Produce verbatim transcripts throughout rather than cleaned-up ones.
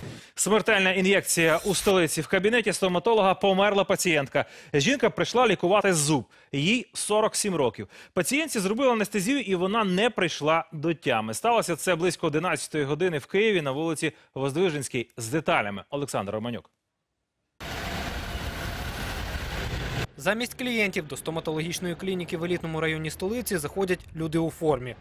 Смертельна ін'єкція у столиці. В кабінеті стоматолога померла пацієнтка. Жінка прийшла лікувати зуб. Їй сорок сім років. Пацієнтці зробили анестезію і вона не прийшла до тями. Сталося це близько одинадцятої години в Києві на вулиці Воздвиженській. З деталями Олександр Романюк. Замість клієнтів до стоматологічної клініки в елітному районі столиці заходять люди у формі.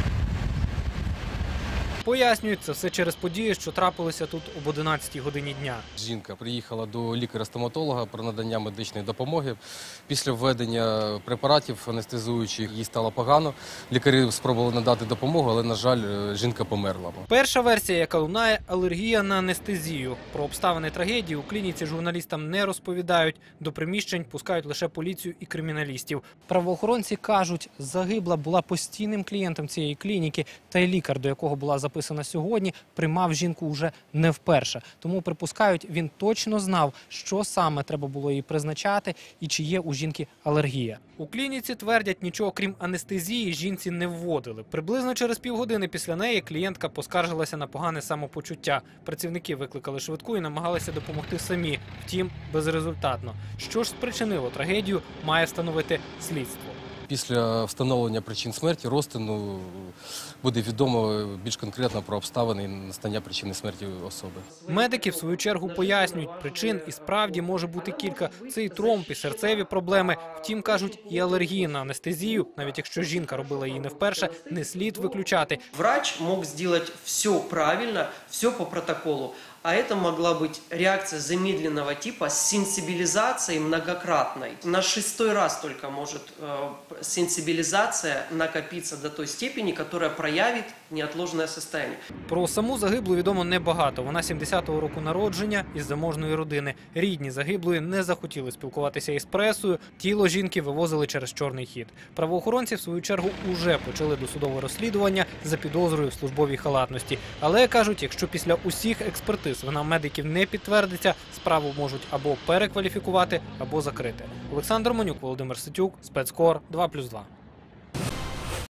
Пояснюють, це все через події, що трапилися тут об одинадцятій годині дня. Жінка приїхала до лікаря-стоматолога про надання медичної допомоги. Після введення препаратів анестезуючих їй стало погано. Лікарі спробували надати допомогу, але, на жаль, жінка померла. Перша версія, яка лунає – алергія на анестезію. Про обставини трагедії у клініці журналістам не розповідають. До приміщень пускають лише поліцію і криміналістів. Правоохоронці кажуть, загибла була постійним клієнтом цієї клініки, та й лікар, до якого була записана сьогодні, приймав жінку уже не вперше. Тому, припускають, він точно знав, що саме треба було їй призначати і чи є у жінки алергія. У клініці твердять, нічого крім анестезії жінці не вводили. Приблизно через півгодини після неї клієнтка поскаржилася на погане самопочуття. Працівники викликали швидку і намагалися допомогти самі, втім безрезультатно. Що ж спричинило трагедію, має встановити слідство. Після встановлення причин смерті, розтину, буде відомо більш конкретно про обставини і настання причини смерті особи. Медики, в свою чергу, пояснюють, причин і справді може бути кілька. Це і тромб, і серцеві проблеми. Втім, кажуть, і алергії на анестезію, навіть якщо жінка робила її не вперше, не слід виключати. Врач мог зробити все правильно, все по протоколу. А это могла быть реакция замедленного типа с сенсибилизацией многократной. На шестой раз только может э, сенсибилизация накопиться до той степени, которая проявит неотложное состояние. Про саму загиблу відомо небагато. Вона сімдесятого року народження із заможної родини. Рідні загиблої не захотіли спілкуватися із пресою. Тіло жінки вивозили через чорний хід. Правоохоронці, в свою чергу, уже почали досудове розслідування за підозрою в службовій халатності. Але, кажуть, якщо після усіх експертиз вина медиків не підтвердиться, справу можуть або перекваліфікувати, або закрити. Олександр Романюк, Володимир Ситюк, Спецкор, два плюс два.